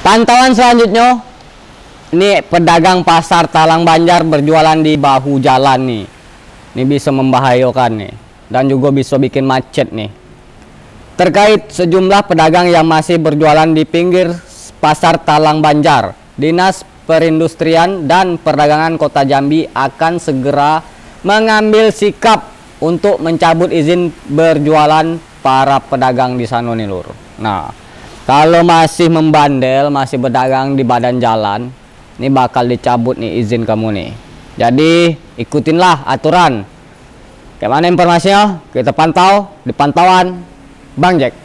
Pantauan selanjutnya, ini pedagang pasar Talang Banjar berjualan di bahu jalan nih. Ini bisa membahayakan nih, dan juga bisa bikin macet nih. Terkait sejumlah pedagang yang masih berjualan di pinggir pasar Talang Banjar, Dinas Perindustrian dan Perdagangan Kota Jambi akan segera mengambil sikap untuk mencabut izin berjualan para pedagang di sana nih lur. Nah, kalau masih membandel, masih berdagang di badan jalan, ini bakal dicabut nih izin kamu nih. Jadi ikutinlah aturan. Kayak mana informasinya? Kita pantau di pantauan Bang Jack.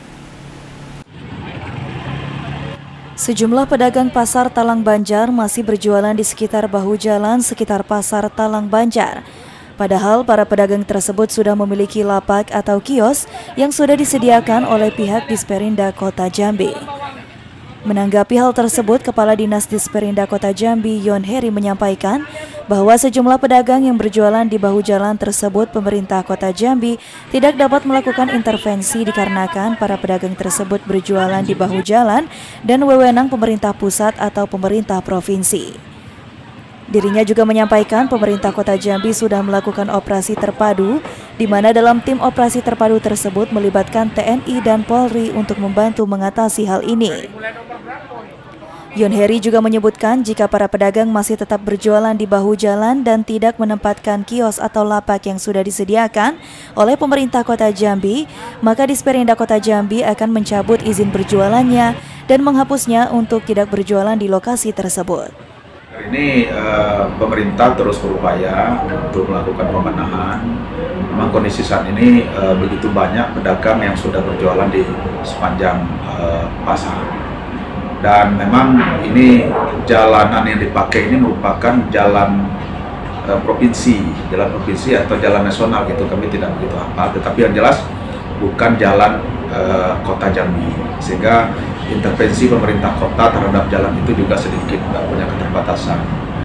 Sejumlah pedagang pasar Talang Banjar masih berjualan di sekitar bahu jalan sekitar pasar Talang Banjar. Padahal para pedagang tersebut sudah memiliki lapak atau kios yang sudah disediakan oleh pihak Disperinda Kota Jambi. Menanggapi hal tersebut, Kepala Dinas Disperinda Kota Jambi, Yon Heri, menyampaikan bahwa sejumlah pedagang yang berjualan di bahu jalan tersebut pemerintah Kota Jambi tidak dapat melakukan intervensi dikarenakan para pedagang tersebut berjualan di bahu jalan dan wewenang pemerintah pusat atau pemerintah provinsi. Dirinya juga menyampaikan pemerintah Kota Jambi sudah melakukan operasi terpadu, di mana dalam tim operasi terpadu tersebut melibatkan TNI dan Polri untuk membantu mengatasi hal ini. Yon Heri juga menyebutkan jika para pedagang masih tetap berjualan di bahu jalan dan tidak menempatkan kios atau lapak yang sudah disediakan oleh pemerintah Kota Jambi, maka Disperinda Kota Jambi akan mencabut izin berjualannya dan menghapusnya untuk tidak berjualan di lokasi tersebut. Ini pemerintah terus berupaya untuk melakukan pembenahan. Memang kondisi saat ini begitu banyak pedagang yang sudah berjualan di sepanjang pasar. Dan memang ini jalanan yang dipakai ini merupakan jalan provinsi atau jalan nasional gitu. Kami tidak begitu hafal, tetapi yang jelas bukan jalan Kota Jambi, sehingga intervensi pemerintah kota terhadap jalan itu juga sedikit punya keterbatasan.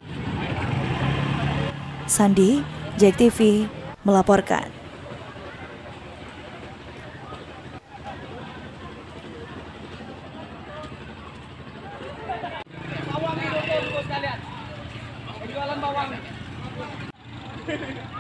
Sandi, Jack TV melaporkan. Bawang jualan bawang.